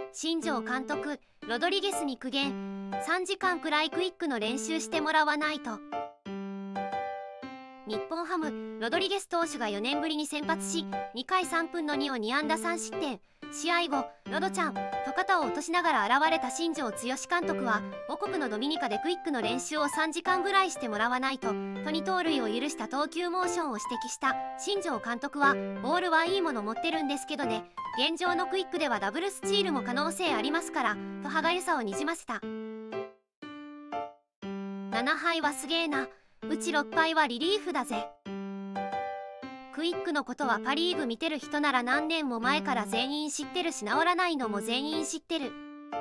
新庄監督、ロドリゲスに苦言。3時間くらいクイックの練習してもらわないと。日本ハム、ロドリゲス投手が4年ぶりに先発し、2回3分の2を2安打3失点。試合後、ロドちゃんと肩を落としながら現れた新庄剛志監督は、母国のドミニカでクイックの練習を3時間ぐらいしてもらわないと2盗塁を許した投球モーションを指摘した新庄監督は、ボールはいいもの持ってるんですけどね、現状のクイックではダブルスチールも可能性ありますからと歯がゆさをにじませた。7敗はすげえな、うち6敗はリリーフだぜ。クイックのことはパ・リーグ見てる人なら何年も前から全員知ってるし、治らないのも全員知ってる。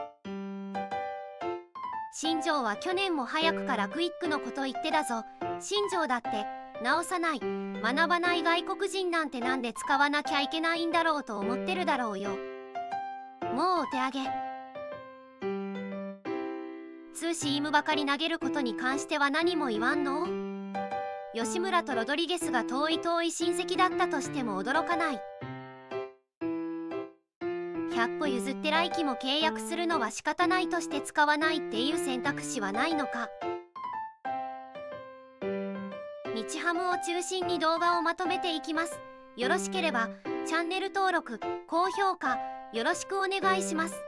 新庄は去年も早くからクイックのこと言ってたぞ。新庄だって直さない、学ばない外国人なんてなんで使わなきゃいけないんだろうと思ってるだろうよ。もうお手上げ。ツーシームばかり投げることに関しては何も言わんの？吉村とロドリゲスが遠い親戚だったとしても驚かない。100歩譲って来季も契約するのは仕方ないとして使わないっていう選択肢はないのか。日ハムを中心に動画をまとめていきます。よろしければチャンネル登録、高評価よろしくお願いします。